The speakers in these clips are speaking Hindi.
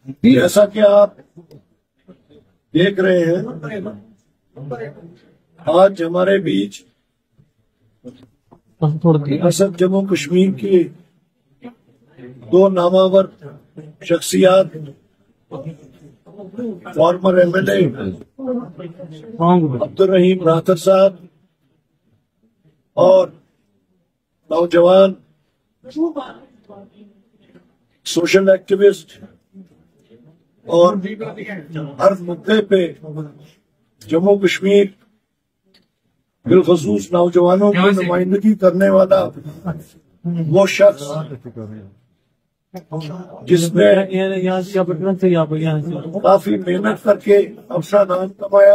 जैसा कि आप देख रहे हैं, आज हमारे बीच रियासत जम्मू कश्मीर की दो नामावर शख्सियात, फॉर्मर एमएलए अब्दुल रहीम राथर साहब और नौजवान सोशल एक्टिविस्ट और हर मुद्दे पे जम्मू कश्मीर बिलखसूस नौजवानों की नुमाइंदगी करने वाला वो शख्स जिसने काफी मेहनत करके अपना नाम कमाया,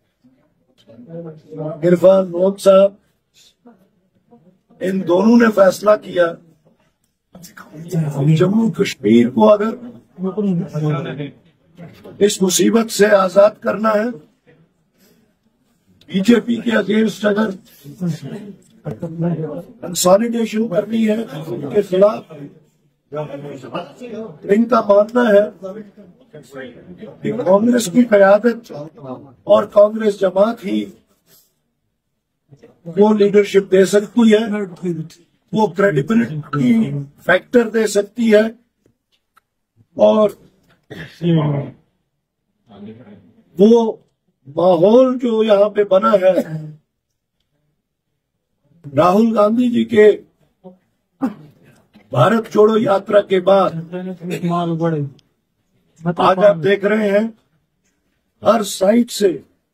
इरफान नोद साहब, इन दोनों ने फैसला किया जम्मू कश्मीर को अगर इस मुसीबत से आजाद करना है, बीजेपी के अगेंस्ट अगर कंसोलिडेशन करनी है, उनके खिलाफ इनका मानना है कि कांग्रेस की क़यादत और कांग्रेस जमात ही वो लीडरशिप दे सकती है, वो क्रेडिबिलिटी फैक्टर दे सकती है। और वो माहौल जो यहाँ पे बना है, राहुल गांधी जी के भारत छोड़ो यात्रा के बाद आज आप देख रहे हैं हर साइड से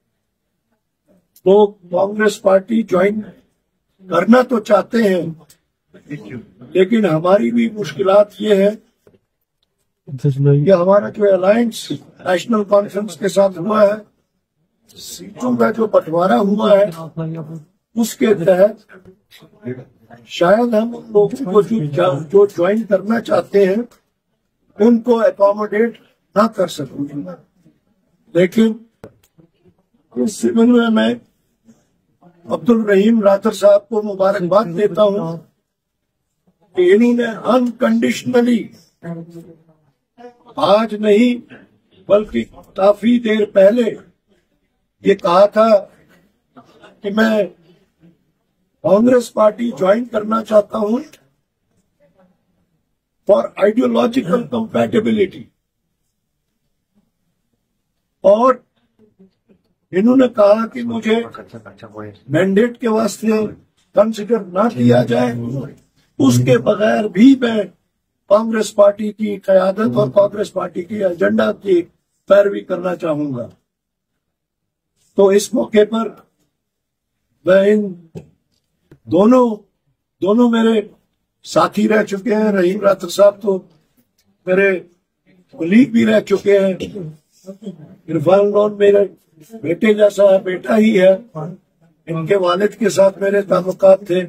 लोग कांग्रेस पार्टी ज्वाइन करना तो चाहते हैं, लेकिन हमारी भी मुश्किलात ये है कि हमारा जो अलायंस नेशनल कॉन्फ्रेंस के साथ हुआ है, सीटों का जो बंटवारा हुआ है, उसके तहत शायद हम उन लोगों को जो ज्वाइन करना चाहते हैं उनको अकोमोडेट ना कर सकूं। लेकिन इस सिलसिले में मैं अब्दुल रहीम राथर साहब को मुबारकबाद देता हूं कि इन्होंने अनकंडीशनली आज नहीं बल्कि काफी देर पहले ये कहा था कि मैं कांग्रेस पार्टी ज्वाइन करना चाहता हूं फॉर आइडियोलॉजिकल कंपैटिबिलिटी, और इन्होंने कहा कि मुझे मैंडेट के वास्ते कंसिडर ना किया जाए, उसके बगैर भी मैं कांग्रेस पार्टी की क़यादत और कांग्रेस पार्टी की एजेंडा की पैरवी करना चाहूंगा। तो इस मौके पर मैं इन दोनों मेरे साथी रह चुके हैं। रहीम राथर साहब तो मेरे कलीग भी रह चुके हैं, इरफान नोद मेरे बेटे जैसा बेटा ही है, इनके वालिद के साथ मेरे ताल्लुकात थे।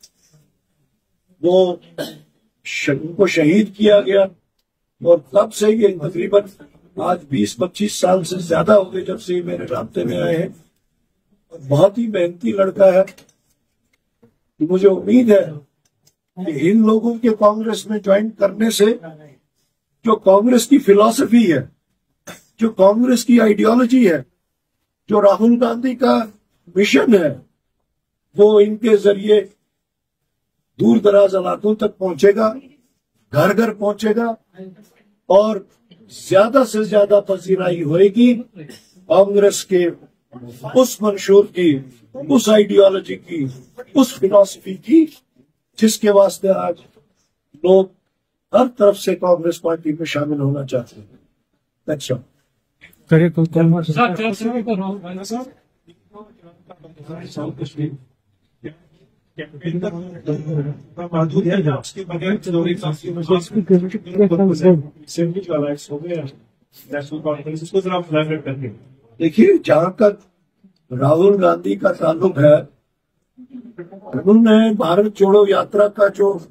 वो उनको शहीद किया गया और तब से ये तकरीबन आज 20-25 साल से ज्यादा हो गए जब से मेरे राब्ते में आए हैं। बहुत ही मेहनती लड़का है। मुझे उम्मीद है कि इन लोगों के कांग्रेस में ज्वाइन करने से जो कांग्रेस की फिलॉसफी है, जो कांग्रेस की आइडियोलॉजी है, जो राहुल गांधी का मिशन है, वो इनके जरिए दूर दराज इलाकों तक पहुंचेगा, घर घर पहुंचेगा और ज्यादा से ज्यादा पसीराई होएगी कांग्रेस के उस मंशूर की, उस आइडियोलॉजी की, उस फिलॉसफी की जिसके वास्ते आज लोग हर तरफ से कांग्रेस पार्टी में शामिल होना चाहते हैं। अच्छा देखिए, जहां तक राहुल गांधी का ताल्लुक है, उन्होंने भारत छोड़ो यात्रा का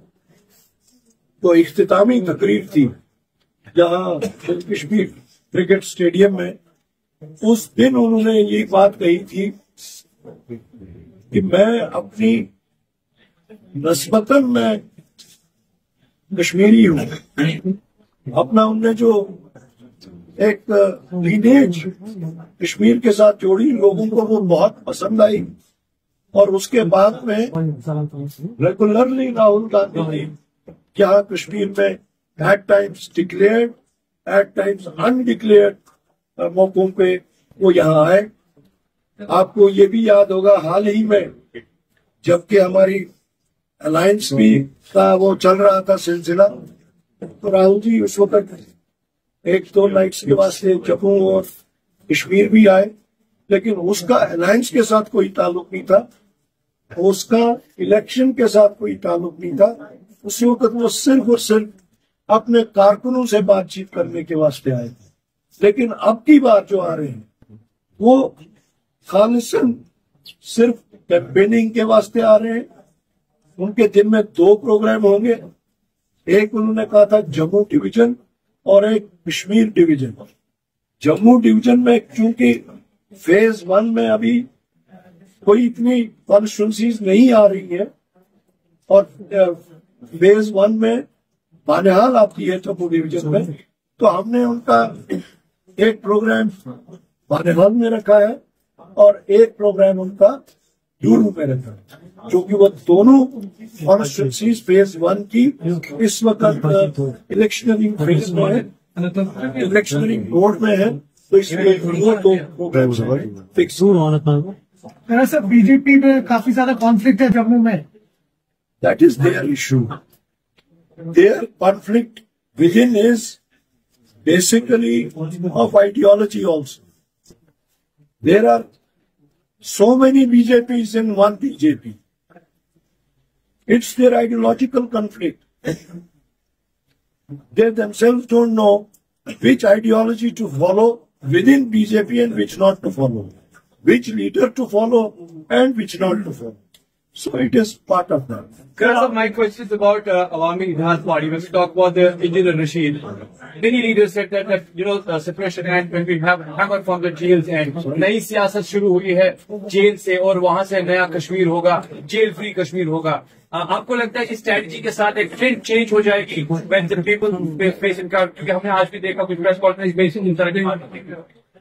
जो इख्तितामी तकरीर थी जहां कश्मीर क्रिकेट स्टेडियम में, उस दिन उन्होंने ये बात कही थी कि मैं अपनी नस्बतन मैं कश्मीरी हूँ। अपना उनने जो एक लीनेज कश्मीर के साथ जोड़ी, लोगों को वो बहुत पसंद आई। और उसके बाद में रेगुलरली राहुल गांधी जी यहाँ कश्मीर में at times declared, at times undeclared मौकों पे वो यहाँ आए। आपको ये भी याद होगा हाल ही में जबकि हमारी अलायंस भी का वो चल रहा था सिलसिला, तो राहुल जी उस वक्त 1-2 नाइट्स के वास्ते जम्मू और कश्मीर भी आए, लेकिन उसका अलायंस के साथ कोई ताल्लुक नहीं था, उसका इलेक्शन के साथ कोई ताल्लुक नहीं था। उस वक्त वो सिर्फ और सिर्फ अपने कारकुनों से बातचीत करने के वास्ते आए थे। लेकिन अब की बार जो आ रहे हैं वो खालिसन सिर्फ कैंपेनिंग के वास्ते आ रहे हैं। उनके दिन में 2 प्रोग्राम होंगे, एक उन्होंने कहा था जम्मू डिवीजन और एक कश्मीर डिवीजन। जम्मू डिवीजन में क्योंकि फेज 1 में अभी कोई इतनी कॉन्स्टिट्यूंसीज नहीं आ रही है और फेज 1 में बानिहाल आती है जम्मू डिवीजन में, तो हमने उनका एक प्रोग्राम बानिहाल में रखा है और एक प्रोग्राम उनका ड्यूरू में रखा है, क्योंकि वो दोनों कॉन्स्टिट्यूंसीज फेज 1 की इस वक्त इलेक्शनरिंग फेज में है, इलेक्शनरिंग बोर्ड में है, तो इसलिए वो 2 प्रोग्राम फिक्स। सर बीजेपी में काफी ज्यादा कॉन्फ्लिक्ट है जम्मू में। That is their issue. Their conflict within is basically of ideology also. There are so many BJPs in one BJP. It's their ideological conflict. They themselves don't know which ideology to follow within BJP and which not to follow, which leader to follow and which not to follow. So it is part of that. Sir, my question is about Awami Ittihad Party. When we talk about the Indian and Rashid, many leaders said that separation and when we have hammer from the jails and नई सियासत शुरू हुई है जेल से और वहाँ से नया कश्मीर होगा, जेल फ्री कश्मीर होगा। आपको लगता है इस स्ट्रेटजी के साथ एक ट्रेंड चेंज हो जाएगी when the people face in crowd? क्योंकि हमने आज भी देखा कुछ प्रेस कॉन्फ्रेंस में इस तरह के।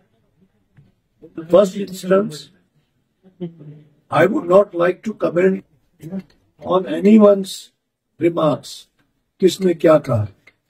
The first instance, I would not like to comment on anyone's remarks. किसने क्या कहा,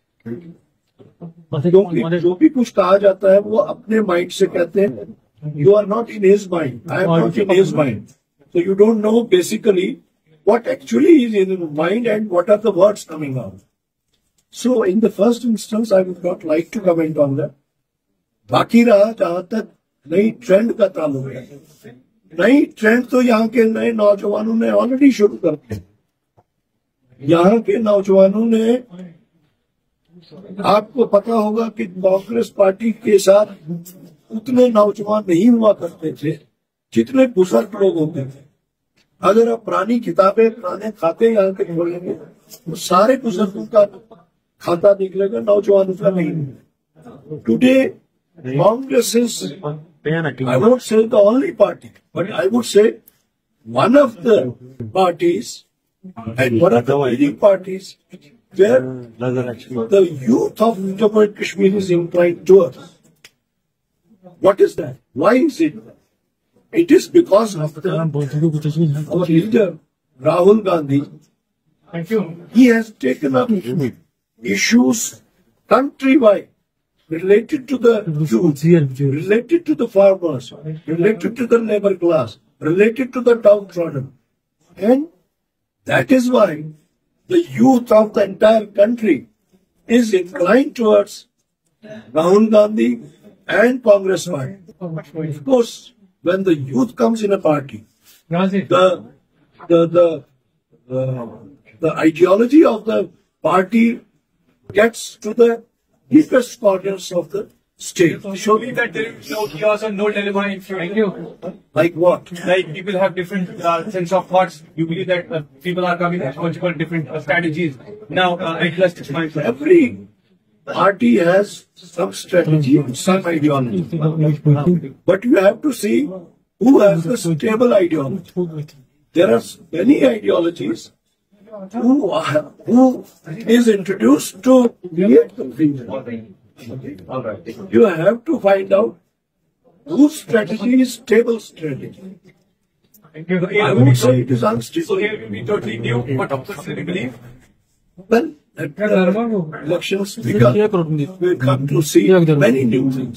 क्योंकि जो भी कुछ कहा जाता है वो अपने माइंड से कहते हैं। You are not in his mind. I am not in his mind. So you don't know basically what actually is in his mind and what are the words coming out. So in the first instance, I would not like to comment on that. बाकी रहा जहां तक नई ट्रेंड का ताल्लुक है, नई ट्रेंड तो यहाँ के नए नौजवानों ने ऑलरेडी शुरू कर दी। यहाँ के नौजवानों ने, आपको पता होगा कि कांग्रेस पार्टी के साथ उतने नौजवान नहीं हुआ करते थे जितने बुजुर्ग लोग होते थे। अगर आप पुरानी किताबें, पुराने खाते यहाँ के खोलेंगे तो सारे बुजुर्गों का खाता निकलेगा, नौजवानों का नहीं। Today Congress is, I won't say the only party, but I would say one of the parties and one of the leading parties where the youth of Jammu and Kashmir is inclined towards. What is that? Why is it? It is because of our leader Rahul Gandhi. Thank you. He has taken up issues countrywide, related to the youth, related to the farmers, related to the labor class, related to the downtrodden. And that is why the youth of the entire country is inclined towards Rahul Gandhi and Congress party. Of course, when the youth comes in a party, the ideology of the party gets to the deepest corners of the state. Show me that there is no chaos and no dilemma in you. Like what? Like people have different sense of thoughts. You believe that people are coming with different strategies. Now, every party has some strategy, some ideology. But you have to see who has the stable ideology. There are many ideologies who is introduced to create confusion. All right. You have to find out whose strategy is stable strategy. I would say it is unstable. So here we totally new, but opposite believe. Well, elections because we come to see many new things.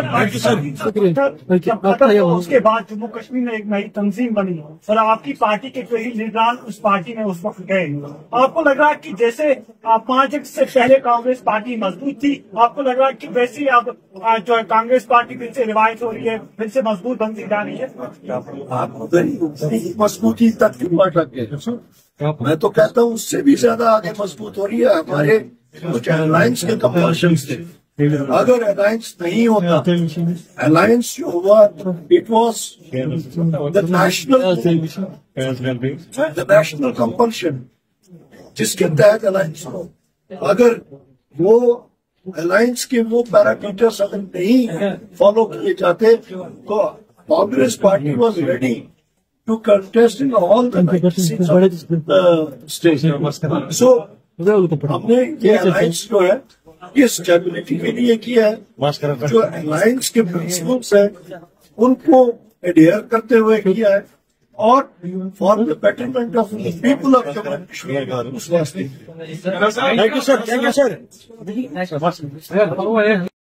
उसके बाद जम्मू कश्मीर में एक नई तंजीम बनी। सर, आपकी पार्टी के कई लीडरान उस पार्टी में उस वक्त गए। आपको लग रहा है कि जैसे 5 अगस्त से पहले कांग्रेस पार्टी मजबूत थी, आपको लग रहा है कि वैसे ही अब जो है कांग्रेस पार्टी फिर से रिवाइव हो रही है, फिर से मजबूत बनती जा रही है? आप मजबूती तक क्यों अटक गए? मैं तो कहता हूँ उससे भी ज्यादा आगे मजबूत हो रही है। हमारे कुछ अलायंस के कंपल्शन थे, अगर अलायंस नहीं होता, अलायंस जो हुआ it was the national compulsion जिसके तहत अलायंस हो। अगर वो अलायंस के वो पैरामीटर्स अगर नहीं फॉलो किए जाते तो Congress party was ready to contest in all the 96 states. So, हमने ये अलायंस जो है ये स्टेबिलिटी के लिए किया है। जो अलायंस के प्रिंसिपल्स हैं उनको एडियर करते हुए किया है और for the betterment of people of Jammu Kashmir उस वास्ते। Thank you, sir.